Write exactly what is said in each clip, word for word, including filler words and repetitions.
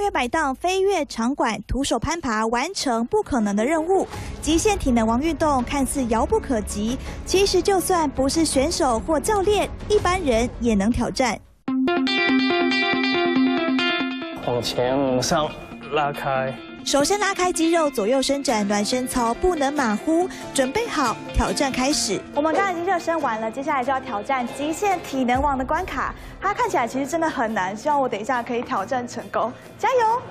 跃摆荡、飞跃场馆、徒手攀爬，完成不可能的任务。极限体能王运动看似遥不可及，其实就算不是选手或教练，一般人也能挑战。 往前往上拉开。 首先拉开肌肉，左右伸展，暖身操不能马虎。准备好，挑战开始。我们刚刚已经热身完了，接下来就要挑战极限体能王的关卡。它看起来其实真的很难，希望我等一下可以挑战成功，加油！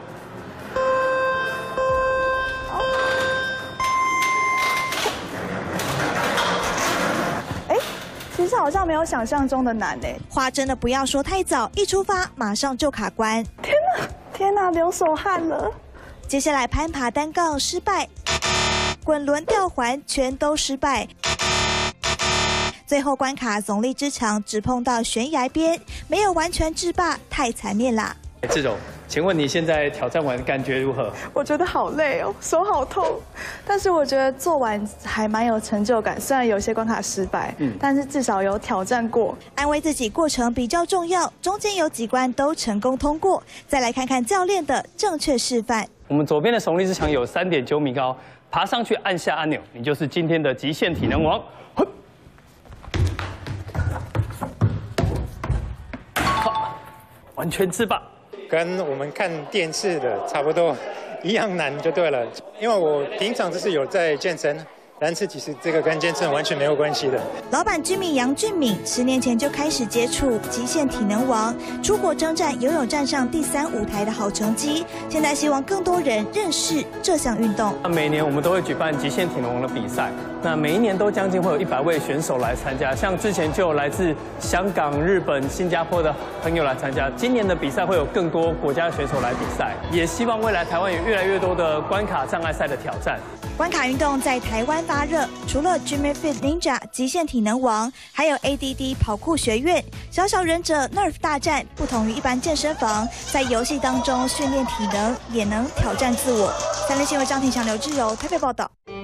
哎，其实好像没有想象中的难哎。话真的不要说太早，一出发马上就卡关。天哪，天哪，流手汗了。 接下来攀爬单杠失败，滚轮吊环全都失败。最后关卡耸立之墙只碰到悬崖边，没有完全制霸，太惨烈啦！ 志柔，请问你现在挑战完感觉如何？ 我觉得好累哦，手好痛，但是我觉得做完还蛮有成就感。虽然有些关卡失败，嗯，但是至少有挑战过。 安慰自己，过程比较重要，中间有几关都成功通过。再来看看教练的正确示范。 我们左边的耸立之墙有 三点九米高，爬上去按下按钮，你就是今天的极限体能王。好，完全制霸， 跟我们看电视的差不多一样难就对了。因为我平常就是有在健身。 但是其实这个跟健身完全没有关系的。 老板居民杨俊敏十年前就开始接触极限体能王，出国征战，游泳站上第三舞台的好成绩。现在希望更多人认识这项运动。 那每年我们都会举办极限体能王的比赛，那每一年都将近会有一百位选手来参加。像之前就有来自香港、日本、新加坡的朋友来参加。今年的比赛会有更多国家的选手来比赛，也希望未来台湾有越来越多的关卡障碍赛的挑战。 关卡运动在台湾发热，除了 Jimmy Fit Ninja 极限体能王，还有 A D D 跑酷学院、小小忍者 Nerf 大战。不同于一般健身房，在游戏当中训练体能，也能挑战自我。三立新闻张庭祥、刘志柔台北报道。